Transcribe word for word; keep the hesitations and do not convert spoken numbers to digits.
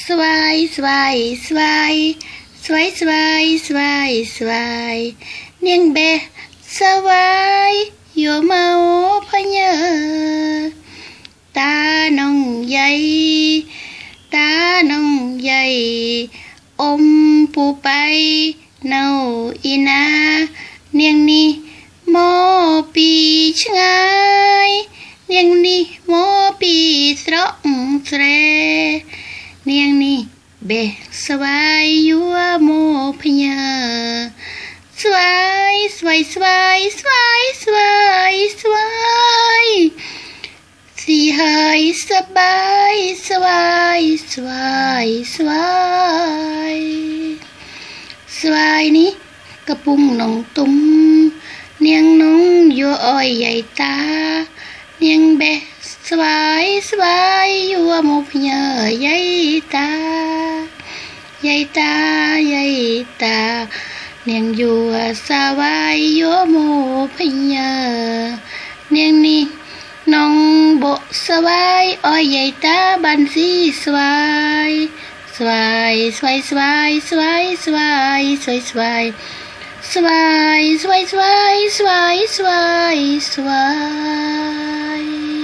วายสวายสวายสวายสวายสวายสวายเนียงเบสวายโยเมาพะเยอตาน้องใหญ่ตาน้องใหญ่อมปูไปเนาอีนาเนียงนี่โมปีชงายเนียงนี่โมปีสระสเรเนียงนี่เบสวายยัวโมพญาสวายสวายสวายสวายสวายสวายสีหายสบายสวายสวายสวายสวายนี้กระปุงน้องตุ้มเนียงน้องยัวอ้อยใหญ่ตาเนียงเบสวายสวายยัวโมพญาใหญ่ตาใหญ่ตาใหญ่ตาเนียงยัวสวายยัวโมพญาเนียงนี่น้องโบสวายอ้อยใหญ่ตาบันสีสวายสวายสวายสวายสวายสวายสวายสวายสวายสวายสวายสวายสวายสวาย